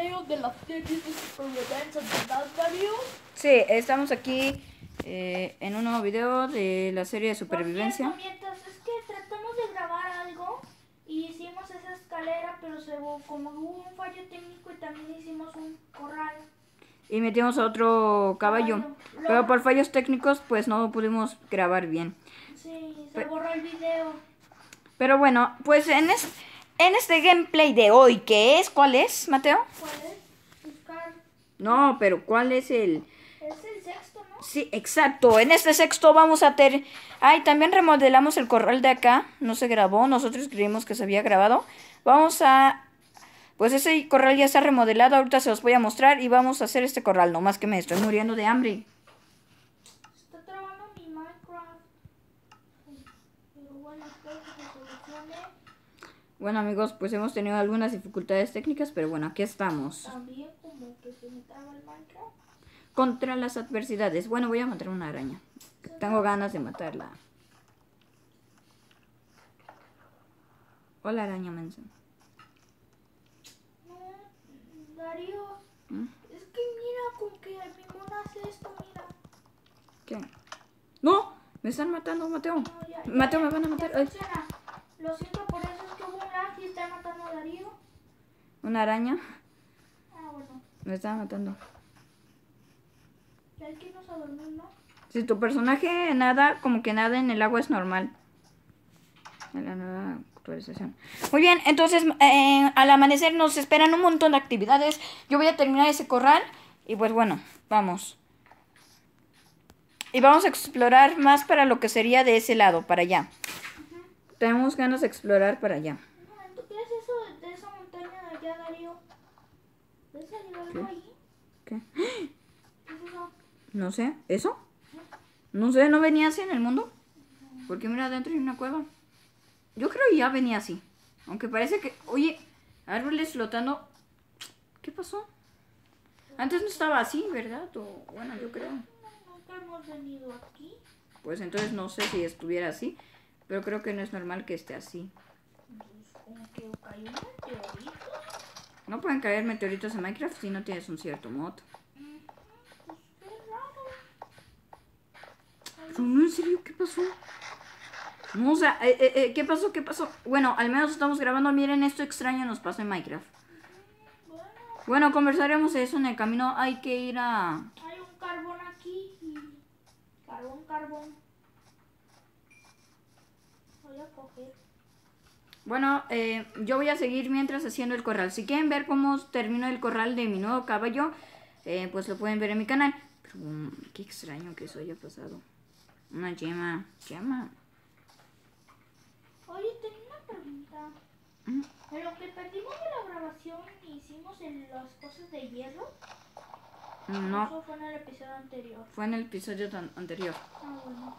Darío, de la serie de supervivencia, ¿verdad, Darío? Sí, estamos aquí en un nuevo video de la serie de supervivencia. Por cierto, mientras es que tratamos de grabar algo y hicimos esa escalera, pero como hubo un fallo técnico y también hicimos un corral. Y metimos a otro caballo. Pero por fallos técnicos, pues no pudimos grabar bien. Sí, se borró el video. Pero bueno, pues en este gameplay de hoy, ¿cuál es, Mateo? ¿Puedes buscar? No, pero ¿cuál es el...? Es el sexto, ¿no? Sí, exacto. En este sexto vamos a tener... Ay, también remodelamos el corral de acá. No se grabó. Nosotros creímos que se había grabado. Vamos a... Pues ese corral ya está remodelado. Ahorita se los voy a mostrar y vamos a hacer este corral. No más que me estoy muriendo de hambre. Está trabando mi Minecraft. Pero bueno, espero que se solucione. Bueno, amigos, pues hemos tenido algunas dificultades técnicas, pero bueno, aquí estamos. También como que se me traba el Minecraft. Contra las adversidades. Bueno, voy a matar una araña. Tengo ganas de matarla. Hola, araña mensa. No, Darío. ¿Mm? Es que mira con que mi mono hace esto, mira. ¿Qué? ¡No! Me están matando, Mateo. No, Mateo, me van a matar. Ay. Funciona. Lo siento, por eso es que hubo un lag y está matando a Darío. Una araña. Ah, bueno. Me estaba matando. Ya hay que irnos a dormir, ¿no? Si tu personaje nada, como que nada en el agua es normal. En la nueva actualización. Muy bien, entonces al amanecer nos esperan un montón de actividades. Yo voy a terminar ese corral. Y pues bueno, vamos. Y vamos a explorar más para lo que sería de ese lado, para allá. Tenemos ganas de explorar para allá. ¿Tú qué es eso de esa montaña de allá, Darío? ¿Ves algo ahí? ¿Qué? ¿Qué es eso? No sé, ¿eso? No sé, ¿no venía así en el mundo? Porque mira, adentro hay una cueva. Yo creo que ya venía así. Aunque parece que... Oye, árboles flotando. ¿Qué pasó? Antes no estaba así, ¿verdad? O, bueno, yo creo. Nunca hemos venido aquí. Pues entonces no sé si estuviera así. Pero creo que no es normal que esté así. Entonces, como que cayó un meteorito. No pueden caer meteoritos en Minecraft si no tienes un cierto mod. Pues qué raro. Pero no, en serio, ¿qué pasó? No, o sea, ¿qué pasó? ¿Qué pasó? Bueno, al menos estamos grabando. Miren, esto extraño nos pasó en Minecraft. Bueno, conversaremos eso en el camino. Hay que ir a... Hay un carbón aquí y... Carbón. Voy a coger. Bueno, yo voy a seguir mientras haciendo el corral. Si quieren ver cómo termino el corral de mi nuevo caballo, pues lo pueden ver en mi canal. Pero qué extraño que eso haya pasado. Una llama. Oye, tengo una pregunta. ¿Mm? En lo que perdimos de la grabación hicimos las cosas de hierro. No, Eso fue en el episodio anterior. fue en el episodio anterior. Ah, bueno.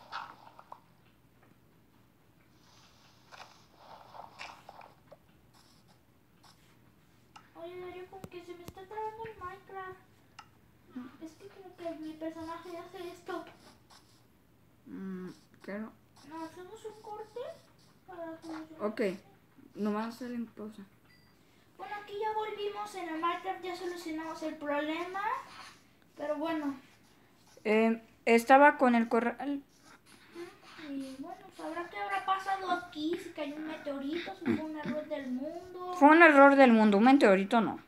Oye, Darío, como que se me está trabando el Minecraft. Es que como que mi personaje hace esto. Claro. ¿No hacemos un corte? Para solucionar. Ok, nomás hacer en pausa. Bueno, aquí ya volvimos en el Minecraft, ya solucionamos el problema. Pero bueno. Estaba con el corral. Y bueno, sabrá qué habrá pasado aquí, si cayó un meteorito, si fue un error del mundo. Fue un error del mundo, un meteorito no.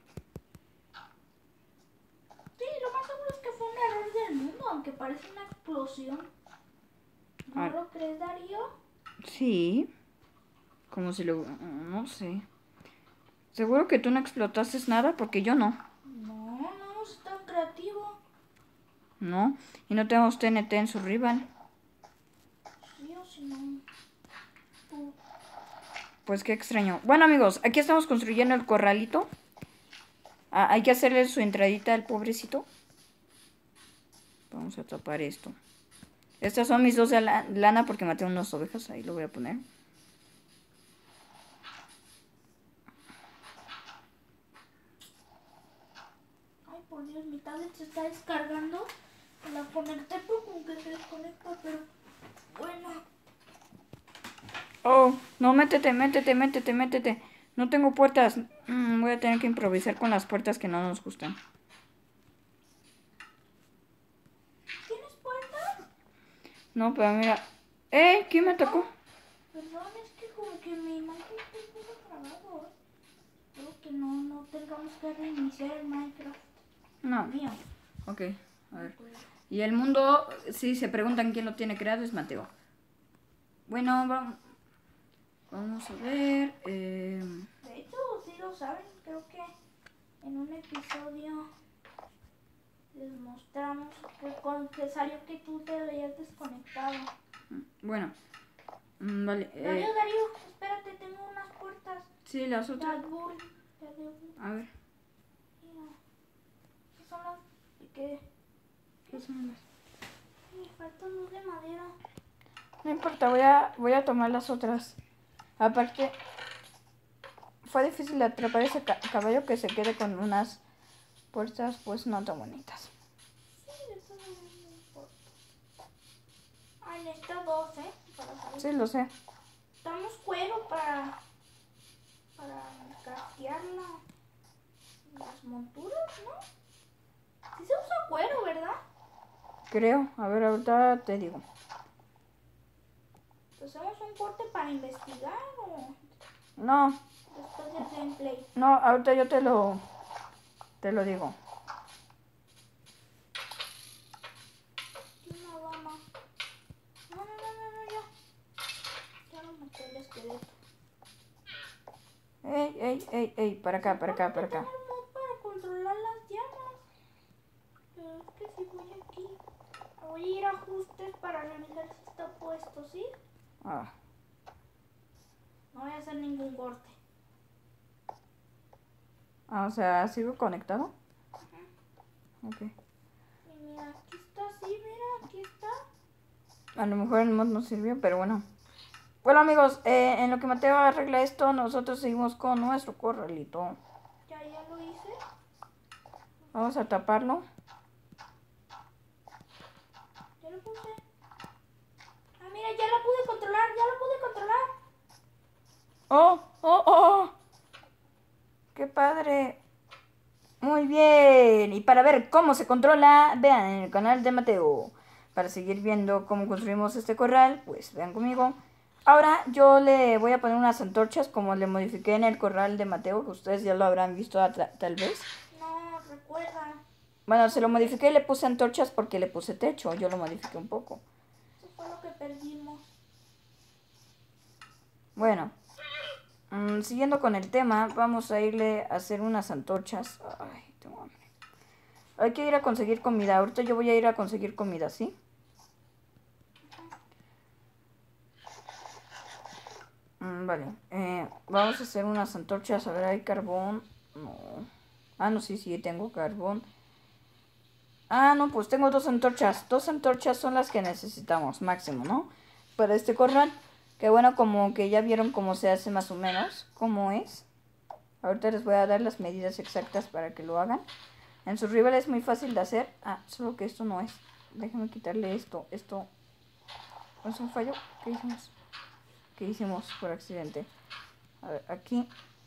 Sí, lo más seguro es que fue un error del mundo, aunque parece una explosión. ¿No lo crees, Darío? Sí. Como si lo... No sé. ¿Seguro que tú no explotaste nada? Porque yo no. No es tan creativo. No. Y no tenemos TNT en su rival. Sí o si no. Pues qué extraño. Bueno, amigos, aquí estamos construyendo el corralito. Hay que hacerle su entradita al pobrecito. Vamos a tapar esto. Estas son mis dos de lana porque maté unas ovejas. Ahí lo voy a poner. Ay, por Dios, mi tablet se está descargando. La conecté, pero como que se desconecta, pero bueno. Oh, no, métete. No tengo puertas. Voy a tener que improvisar con las puertas que no nos gustan. ¿Tienes puerta? No, pero mira. ¿Quién me atacó? Perdón, es que como que mi imagen está un poco trabado. Creo que no tengamos que reiniciar el Minecraft. No. Mío. Ok, a ver. Y el mundo, si se preguntan quién lo tiene creado, es Mateo. Bueno, vamos a ver. De hecho, sí lo saben. Creo que en un episodio les mostramos que salió que tú te habías desconectado. Bueno, vale. Darío, espérate, tengo unas puertas. Sí, las otras. Red Bull. A ver. Mira, ¿qué son las? ¿Qué? ¿Qué son las? Me faltan dos de madera. No importa, voy a tomar las otras. Aparte, fue difícil atrapar ese caballo que se quede con unas puertas pues no tan bonitas. Sí, eso no me importa. Ay, necesito dos, para saber. Sí, lo sé. Damos cuero para craftear las monturas, ¿no? Sí se usa cuero, ¿verdad? Creo. A ver, ahorita te digo. ¿Hacemos un corte para investigar o No, después del gameplay? no, ahorita yo te lo digo. Una dama. No, ya. Ya lo maté el esqueleto. Ey, para acá. Tengo mod para controlar las llamas. Pero es que si voy aquí, voy a ir a ajustes para revisar si está puesto, ¿sí? Ah, No voy a hacer ningún corte. o sea, ¿sigo conectado? Ok. Y mira, aquí está, sí, mira, aquí está. A lo mejor el mod no sirvió, pero bueno. Bueno amigos, en lo que Mateo arregla esto, nosotros seguimos con nuestro corralito. Ya lo hice. Vamos a taparlo. Ya lo puse. Ah, mira, ya lo pude controlar, ¡Oh! ¡Qué padre! Muy bien. Y para ver cómo se controla, vean en el canal de Mateo. Para seguir viendo cómo construimos este corral, pues vean conmigo. Ahora yo le voy a poner unas antorchas como le modifiqué en el corral de Mateo, que ustedes ya lo habrán visto tal vez. No, recuerda. Bueno, se lo modifiqué y le puse antorchas porque le puse techo. Yo lo modifiqué un poco. Eso fue lo que perdimos. Bueno, siguiendo con el tema, vamos a irle a hacer unas antorchas. Ay, tengo hambre. Hay que ir a conseguir comida. Ahorita yo voy a ir a conseguir comida, ¿sí? Vale. Vamos a hacer unas antorchas. A ver, ¿hay carbón? No. Ah, no, sí, tengo carbón. Ah, no, pues tengo dos antorchas. Dos antorchas son las que necesitamos, máximo, ¿no? Para este corral. Que bueno, como que ya vieron cómo se hace más o menos. Cómo es. Ahorita les voy a dar las medidas exactas para que lo hagan. En su rival es muy fácil de hacer. Ah, solo que esto no es. Déjame quitarle esto. Esto es un fallo. ¿Qué hicimos? ¿Qué hicimos por accidente? A ver, aquí.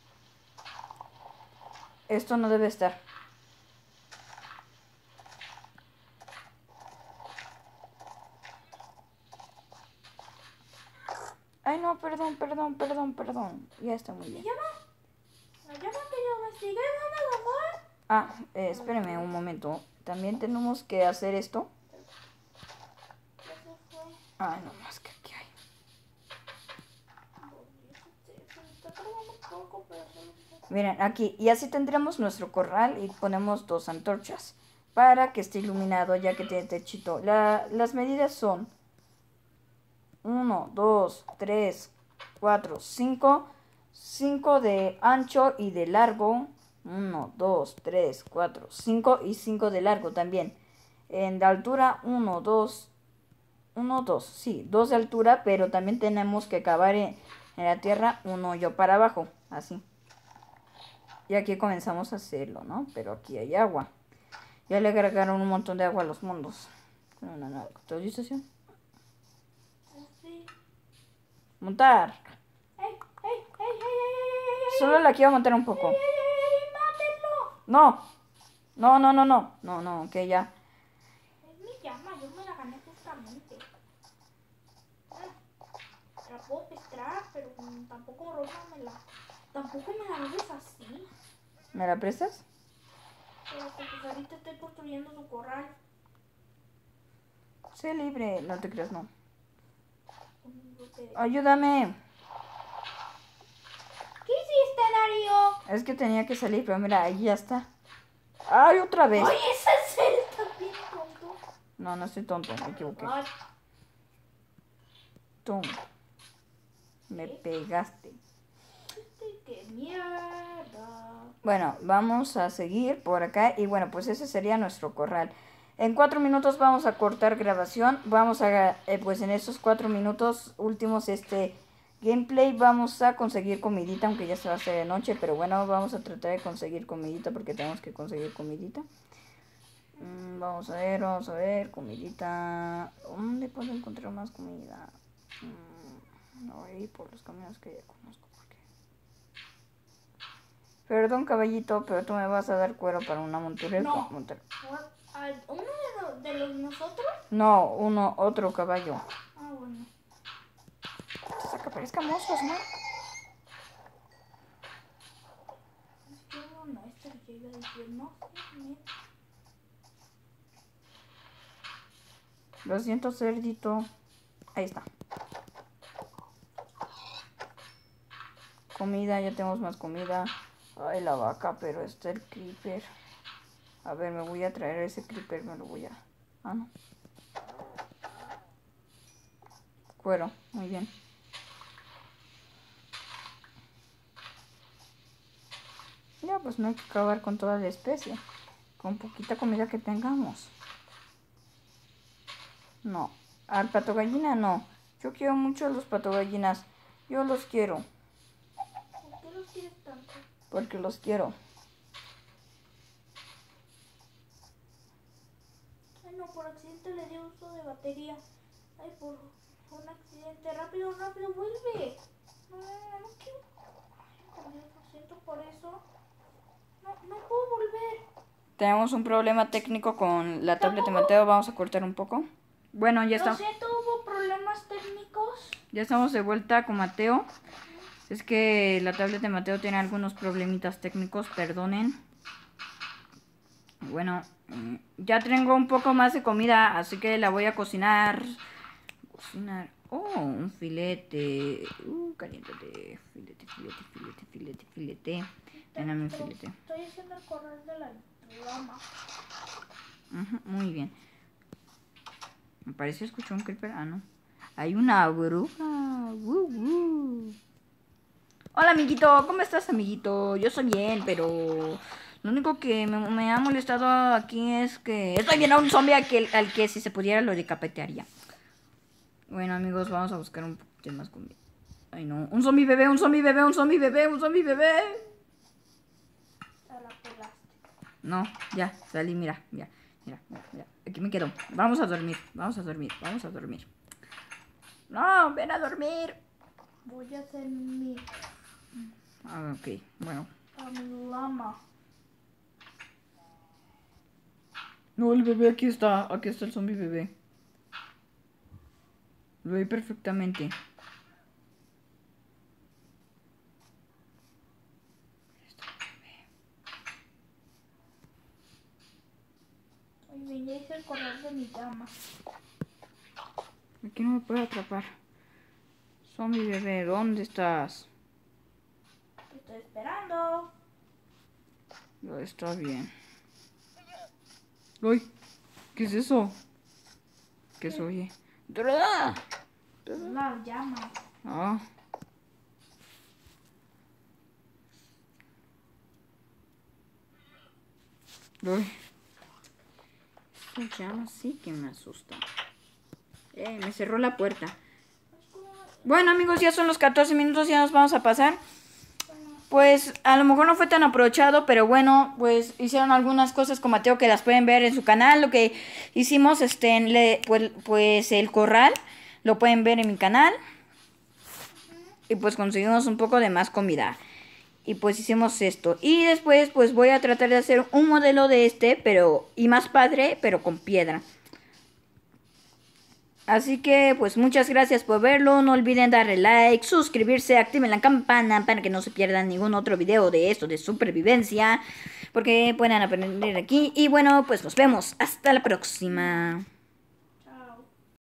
Esto no debe estar. Ay, no, perdón. Ya está muy bien. La llama que yo investigué, ¿dónde la fue? Ah, espéreme un momento. También tenemos que hacer esto. Ya se fue. Ay, no más que aquí hay. Se me está tardando un poco, pero se me está... Miren, aquí. Y así tendremos nuestro corral y ponemos dos antorchas. Para que esté iluminado ya que tiene techito. Las medidas son 1, 2, 3, 4, 5. 5 de ancho y de largo. 1, 2, 3, 4, 5 y 5 de largo también. En de altura 1, 2, 2. Sí, 2 de altura, pero también tenemos que cavar en la tierra un hoyo para abajo. Así. Y aquí comenzamos a hacerlo, ¿no? Pero aquí hay agua. Ya le agregaron un montón de agua a los mundos. Con una nueva actualización. Sí. Montar. ¡Ey! Solo la quiero montar un poco. No. No, no, no, no. No, no, que ya. Es mi llama, yo me la gané justamente. La puedo pescar, pero tampoco róbamela. Tampoco me la robes así. ¿Me la prestas? Pero pues ahorita estoy construyendo su corral. Sé libre. No te creas, no. Con un bloque de... Ayúdame. ¿Qué hiciste, Darío? Es que tenía que salir, pero mira, ahí ya está. ¡Ay, otra vez! Oye, ese es él también, tonto. No, no estoy tonto, me equivoqué. Ay, Tú. Me pegaste. qué mierda. Bueno, vamos a seguir por acá. Y bueno, pues ese sería nuestro corral. En 4 minutos vamos a cortar grabación. Vamos a, pues en esos 4 minutos últimos, gameplay, vamos a conseguir comidita, aunque ya se va a hacer de noche. Pero bueno, vamos a tratar de conseguir comidita porque tenemos que conseguir comidita. Vamos a ver, comidita. ¿Dónde puedo encontrar más comida? No voy a ir por los caminos que ya conozco. Porque... Perdón, caballito, pero tú me vas a dar cuero para una montura. No. ¿Uno de los nosotros? No, otro caballo. Ah, bueno. Saca, parezca moscos, ¿no? Es que no, esto yo iba a decir, no. Lo siento, cerdito. Ahí está. Comida, ya tenemos más comida. Ay, la vaca, pero está el creeper. A ver, me voy a traer ese creeper, me lo voy a... Ah, no. Cuero, muy bien. Ya, pues no hay que acabar con toda la especie. Con poquita comida que tengamos. No. Al pato gallina no. Yo quiero mucho a los pato gallinas. Yo los quiero. ¿Por qué los quieres tanto? Porque los quiero. Ay, no, por accidente le di uso de batería. Ay, por un accidente. Rápido, rápido, vuelve. No, no quiero. Ay, Dios, lo siento por eso. No puedo volver. Tenemos un problema técnico con la tablet de Mateo. Vamos a cortar un poco. Bueno, ya Lo está. siento, hubo problemas técnicos. Ya estamos de vuelta con Mateo. Es que la tablet de Mateo tiene algunos problemitas técnicos, perdonen. Bueno, ya tengo un poco más de comida, así que la voy a cocinar. Oh, un filete. Caliéntate. Filete. Dame un filete. Estoy haciendo el corral de la llama. Muy bien. Me parece escuchar un creeper. Ah, no. Hay una bruja. Hola, amiguito. ¿Cómo estás, amiguito? Yo soy bien, pero lo único que me ha molestado aquí es que estoy viendo a un zombie al que si se pudiera lo decapitaría. Bueno, amigos, vamos a buscar un poquito más comida. Ay, no. Un zombie bebé. No, ya, salí, mira. Aquí me quedo. Vamos a dormir. No, ven a dormir. Voy a hacer mi Ok, bueno. a mi lama. No, el bebé aquí está el zombie bebé. Lo vi perfectamente. Oye, ya hice el corral de mi llama. Aquí no me puede atrapar. Zombie bebé, ¿dónde estás? Te estoy esperando. Está bien. Uy, ¿qué es eso? ¿Qué se oye? La llama. Ah. Uy. Esta llama sí que me asusta. Me cerró la puerta. Bueno, amigos, ya son los 14 minutos, ya nos vamos a pasar. Pues a lo mejor no fue tan aprovechado, pero bueno, pues hicieron algunas cosas con Mateo que las pueden ver en su canal. Lo que hicimos, pues el corral, lo pueden ver en mi canal. Y pues conseguimos un poco de más comida. Y pues hicimos esto. Y después pues voy a tratar de hacer un modelo de este, pero y más padre, pero con piedra. Así que pues muchas gracias por verlo. No olviden darle like, suscribirse, activen la campana para que no se pierdan ningún otro video de esto de supervivencia. Porque puedan aprender aquí. Y bueno, pues nos vemos. Hasta la próxima.